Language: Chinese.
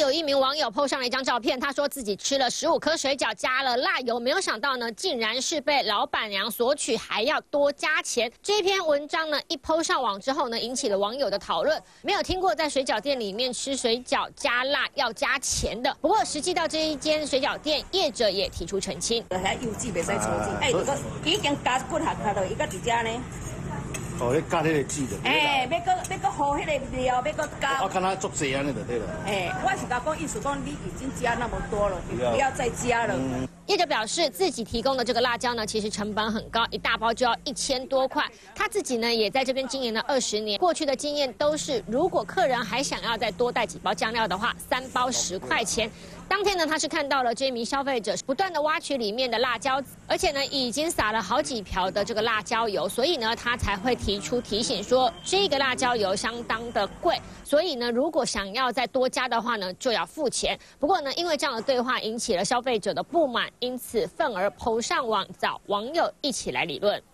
有一名网友 PO 上了一张照片，他说自己吃了15颗水饺，加了辣油，没有想到呢，竟然是被老板娘索取，还要多加钱。这篇文章呢一 PO 上网之后呢，引起了网友的讨论。没有听过在水饺店里面吃水饺加辣要加钱的。不过实际到这一间水饺店，业者也提出澄清。 遐油脂袂使抽脂，已经加骨下卡了，伊个伫遮呢。 哦，你加迄个籽的。 要搁和迄个料，要搁加。 我看他做这安尼就对了。 我是甲讲，意思讲你已经加那么多了，你不要再加了。 业者表示，自己提供的这个辣椒呢，其实成本很高，一大包就要1000多块。他自己呢，也在这边经营了20年，过去的经验都是，如果客人还想要再多带几包酱料的话，3包10块钱。当天呢，他是看到了这一名消费者不断的挖取里面的辣椒，而且呢，已经撒了好几瓢的这个辣椒油，所以呢，他才会提醒说，这个辣椒油相当的贵，所以呢，如果想要再多加的话呢，就要付钱。不过呢，因为这样的对话引起了消费者的不满，因此愤而PO上网找网友一起来理论。